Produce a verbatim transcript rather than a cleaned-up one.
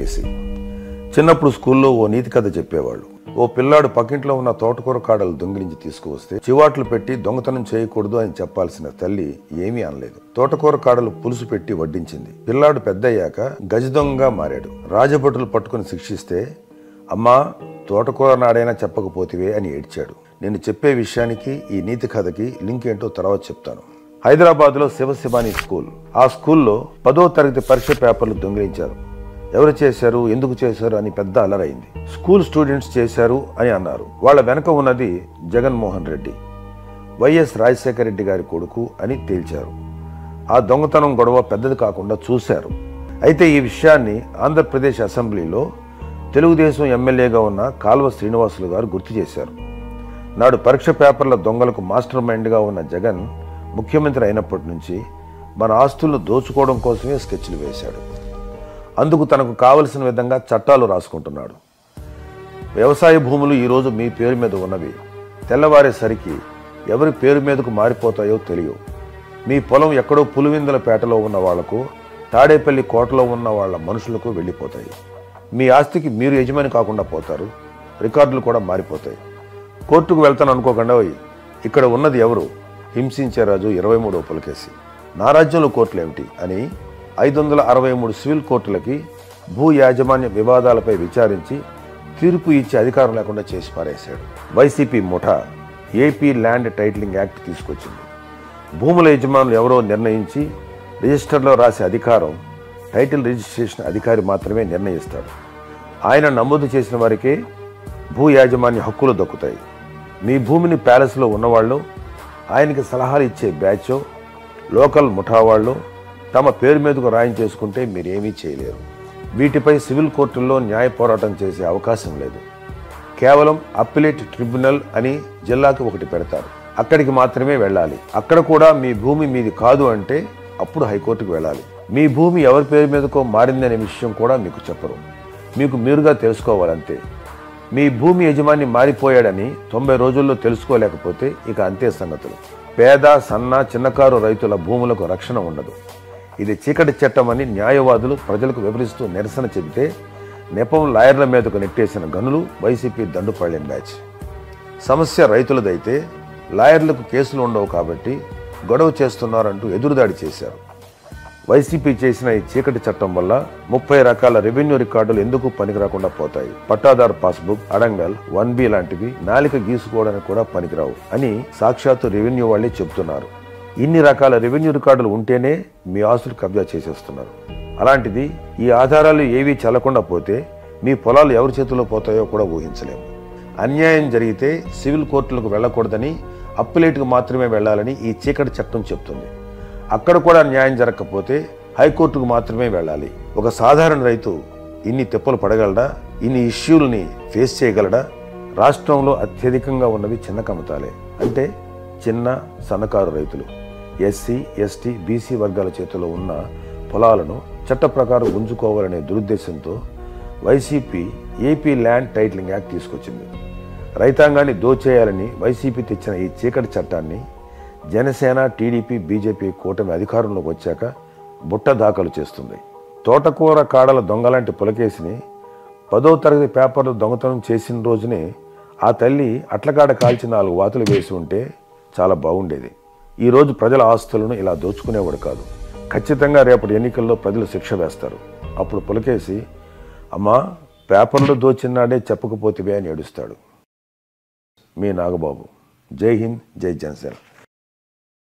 పులకేసి. చిన్నప్పుడు స్కూల్లో ఓ నీతి కథ చెప్పేవాళ్ళు. ఓ పిల్లాడు పక్కింట్లో ఉన్న తోటకూర కాడలు దొంగిలించి తీసుకువస్తే చివాట్లు పెట్టి దొంగతనం చేయకూడదు అని చెప్పాల్సిన తల్లి ఏమీ అనలేదు. తోటకూర కాడలు పులుసు పెట్టి వడ్డించింది. పిల్లాడు పెద్దయ్యాక గజ దొంగగా మారాడు. రాజభటులు పట్టుకుని శిక్షిస్తే అమ్మా తోటకూర నాడైనా చెప్పకపోతివే అని ఏడ్చాడు. నేను చెప్పే విషయానికి ఈ నీతి కథకి లింక్ ఏంటో తర్వాత చెప్తాను. హైదరాబాద్ లో శివశివాని స్కూల్. ఆ స్కూల్లో పదో తరగతి పరీక్ష పేపర్లు దొంగిలించారు. ఎవరు చేశారు, ఎందుకు చేశారు అని పెద్ద అలరైంది. స్కూల్ స్టూడెంట్స్ చేశారు అని అన్నారు. వాళ్ళ వెనక ఉన్నది జగన్మోహన్ రెడ్డి, వైఎస్ రాజశేఖర రెడ్డి గారి కొడుకు అని తేల్చారు. ఆ దొంగతనం గొడవ పెద్దది కాకుండా చూశారు. అయితే ఈ విషయాన్ని ఆంధ్రప్రదేశ్ అసెంబ్లీలో తెలుగుదేశం ఎమ్మెల్యేగా ఉన్న కాల్వ శ్రీనివాసులు గారు గుర్తు చేశారు. నాడు పరీక్ష పేపర్ల దొంగలకు మాస్టర్ మైండ్గా ఉన్న జగన్ ముఖ్యమంత్రి అయినప్పటి నుంచి మన ఆస్తులను దోచుకోవడం కోసమే స్కెచ్లు వేశాడు. అందుకు తనకు కావలసిన విధంగా చట్టాలు రాసుకుంటున్నాడు. వ్యవసాయ భూములు ఈరోజు మీ పేరు మీద ఉన్నవి. తెల్లవారేసరికి ఎవరి పేరు మీదకు మారిపోతాయో తెలియవు. మీ పొలం ఎక్కడో పులివిందల పేటలో ఉన్న వాళ్లకు, తాడేపల్లి కోటలో ఉన్న వాళ్ళ మనుషులకు వెళ్ళిపోతాయి. మీ ఆస్తికి మీరు యజమాని కాకుండా పోతారు. రికార్డులు కూడా మారిపోతాయి. కోర్టుకు వెళ్తాను అనుకోకుండా ఇక్కడ ఉన్నది ఎవరు, హింసించే రాజు ఇరవై మూడవ పులకేసి. నా రాజ్యంలో కోర్టులు ఏమిటి అని ఐదు వందల అరవై మూడు సివిల్ కోర్టులకి భూ యాజమాన్య వివాదాలపై విచారించి తీర్పు ఇచ్చే అధికారం లేకుండా చేసి పారేశాడు. వైసీపీ ముఠా ఏపీ ల్యాండ్ టైటిలింగ్ యాక్ట్ తీసుకొచ్చింది. భూముల యజమానులు ఎవరో నిర్ణయించి రిజిస్టర్లో రాసే అధికారం టైటిల్ రిజిస్ట్రేషన్ అధికారి మాత్రమే నిర్ణయిస్తాడు. ఆయన నమోదు చేసిన వారికే భూ యాజమాన్య హక్కులు దక్కుతాయి. మీ భూమిని ప్యాలెస్లో ఉన్నవాళ్ళు, ఆయనకి సలహాలు ఇచ్చే బ్యాచో, లోకల్ ముఠా వాళ్ళు తమ పేరు మీదకు రాయించేసుకుంటే మీరేమీ చేయలేరు. వీటిపై సివిల్ కోర్టుల్లో న్యాయ పోరాటం చేసే అవకాశం లేదు. కేవలం అప్పిలేట్ ట్రిబ్యునల్ అని జిల్లాకు ఒకటి పెడతారు. అక్కడికి మాత్రమే వెళ్ళాలి. అక్కడ కూడా మీ భూమి మీది కాదు అంటే అప్పుడు హైకోర్టుకు వెళ్ళాలి. మీ భూమి ఎవరి పేరు మీదకో మారిందనే విషయం కూడా మీకు చెప్పరు. మీకు మీరుగా తెలుసుకోవాలంతే. మీ భూమి యజమాని మారిపోయాడని తొంభై రోజుల్లో తెలుసుకోలేకపోతే ఇక అంతే సంగతులు. పేద సన్న చిన్నకారు రైతుల భూములకు రక్షణ ఉండదు. ఇది చీకటి చట్టం అని న్యాయవాదులు ప్రజలకు వివరిస్తూ నిరసన చెబితే నెపం లాయర్ల మీదకు నెట్టేసిన గనులు వైసీపీ దండుపాళ్యం బ్యాచ్. సమస్య రైతులదైతే లాయర్లకు కేసులు ఉండవు కాబట్టి గొడవ చేస్తున్నారంటూ ఎదురుదాడి చేశారు. వైసీపీ చేసిన ఈ చీకటి చట్టం వల్ల ముప్పై రకాల రెవెన్యూ రికార్డులు ఎందుకు పనికిరాకుండా పోతాయి. పట్టాదారు పాస్బుక్, అడంగల్, వన్ బి లాంటివి నాలిక గీసుకోవడానికి కూడా పనికిరావు అని సాక్షాత్తు రెవెన్యూ వాళ్ళే చెబుతున్నారు. ఇన్ని రకాల రెవెన్యూ రికార్డులు ఉంటేనే మీ ఆస్తులు కబ్జా చేసేస్తున్నారు. అలాంటిది ఈ ఆధారాలు ఏవీ చెల్లకుండా పోతే మీ పొలాలు ఎవరి చేతిలో పోతాయో కూడా ఊహించలేము. అన్యాయం జరిగితే సివిల్ కోర్టులకు వెళ్లకూడదని, అప్పిలేట్కు మాత్రమే వెళ్లాలని ఈ చీకటి చట్టం చెప్తుంది. అక్కడ కూడా న్యాయం జరగకపోతే హైకోర్టుకు మాత్రమే వెళ్ళాలి. ఒక సాధారణ రైతు ఇన్ని తిప్పలు పడగలడా? ఇన్ని ఇష్యూల్ని ఫేస్ చేయగలడా? రాష్ట్రంలో అత్యధికంగా ఉన్నవి చిన్న కమతాలే, అంటే చిన్న సన్నకారు రైతులు. ఎస్సీ, ఎస్టీ, బీసీ వర్గాల చేతిలో ఉన్న పొలాలను చట్ట ప్రకారం ఉంచుకోవాలనే దురుద్దేశంతో YCP AP land titling act తీసుకొచ్చింది. రైతాంగాన్ని దోచేయాలని వైసీపీ తెచ్చిన ఈ చీకటి చట్టాన్ని జనసేన, టీడీపీ, బీజేపీ కూటమి అధికారంలోకి వచ్చాక బుట్ట దాఖలు చేస్తుంది. తోటకూర కాడల దొంగలాంటి పులకేసిని పదో తరగతి పేపర్లు దొంగతనం చేసిన రోజునే ఆ తల్లి అట్లకాడ కాల్చి నాలుగు వాతులు వేసి ఉంటే చాలా బాగుండేది. ఈరోజు ప్రజల ఆస్తులను ఇలా దోచుకునేవాడు కాదు. ఖచ్చితంగా రేపటి ఎన్నికల్లో ప్రజలు శిక్ష వేస్తారు. అప్పుడు పులకేసి అమ్మా పేపర్లు దోచిన్నాడే చెప్పకపోతేవే అని ఏడుస్తాడు. మీ నాగబాబు. జై హింద్, జై జనసేన.